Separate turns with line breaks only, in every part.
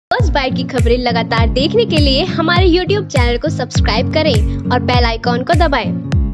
First bite की खबरें लगातार देखने के लिए हमारे YouTube चैनल को सब्सक्राइब करें और बेल आइकॉन को दबाएं।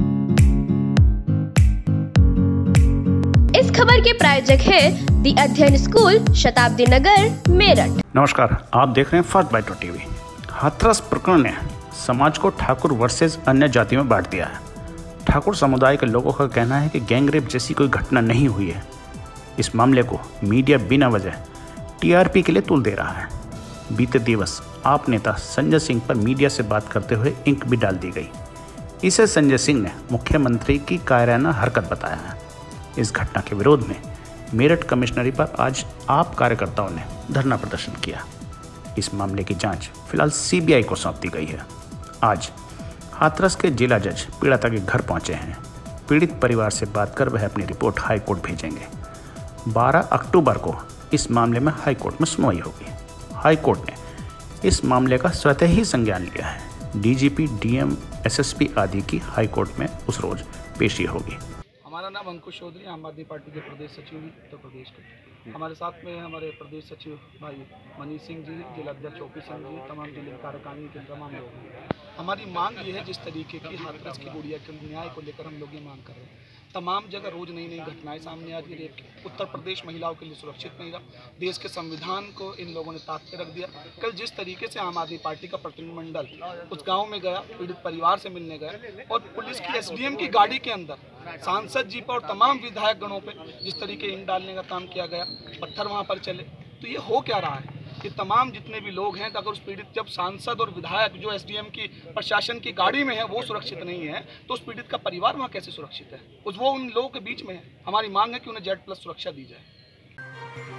इस खबर के प्रायोजक है दी अध्ययन स्कूल, शताब्दी नगर, मेरठ।
नमस्कार, आप देख रहे हैं फर्स्ट बाइट टीवी। हाथरस प्रकरण ने समाज को ठाकुर वर्सेस अन्य जाति में बांट दिया है। ठाकुर समुदाय के लोगों का कहना है कि गैंगरेप जैसी कोई घटना नहीं हुई है। इस मामले को मीडिया बिना वजह टीआरपी के लिए तुल दे रहा है। बीते दिवस आप नेता संजय सिंह पर मीडिया से बात करते हुए इंक भी डाल दी गई। इसे संजय सिंह ने मुख्यमंत्री की कायराना हरकत बताया है। इस घटना के विरोध में मेरठ कमिश्नरी पर आज आप कार्यकर्ताओं ने धरना प्रदर्शन किया। इस मामले की जांच फिलहाल सीबीआई को सौंप दी गई है। आज हाथरस के जिला जज पीड़िता के घर पहुंचे हैं। पीड़ित परिवार से बात कर वह अपनी रिपोर्ट हाईकोर्ट भेजेंगे। 12 अक्टूबर को इस मामले में हाईकोर्ट में सुनवाई होगी। हाईकोर्ट ने इस मामले का स्वतः ही संज्ञान लिया है। डीजीपी, डीएम, एसएसपी आदि की हाईकोर्ट में उस रोज पेशी होगी।
हमारा नाम अंकुश चौधरी, आम आदमी पार्टी के प्रदेश सचिव हैं उत्तर प्रदेश के। हमारे साथ में हमारे प्रदेश सचिव भाई मनीष सिंह जी, जिला अध्यक्ष ओपी सिंह जी, तमाम जिले कार्यकारिणी के तमाम लोग हैं। हमारी मांग ये है, जिस तरीके की हाथरस की गुड़िया के न्याय को लेकर हम लोग ये मांग कर रहे हैं। तमाम जगह रोज नई नई घटनाएं सामने आ रही है। उत्तर प्रदेश महिलाओं के लिए सुरक्षित नहीं रहा। देश के संविधान को इन लोगों ने ताक पे रख दिया। कल जिस तरीके से आम आदमी पार्टी का प्रतिनिधिमंडल उस गांव में गया, पीड़ित परिवार से मिलने गया, और पुलिस की एसडीएम की गाड़ी के अंदर सांसद जी पर और तमाम विधायक गणों पे जिस तरीके इंक डालने का काम किया गया, पत्थर वहां पर चले, तो ये हो क्या रहा है कि तमाम जितने भी लोग हैं, अगर उस पीड़ित, जब सांसद और विधायक जो एसडीएम की प्रशासन की गाड़ी में है वो सुरक्षित नहीं है, तो उस पीड़ित का परिवार वहाँ कैसे सुरक्षित है? वो उन लोगों के बीच में है। हमारी मांग है कि उन्हें Z+ सुरक्षा दी जाए।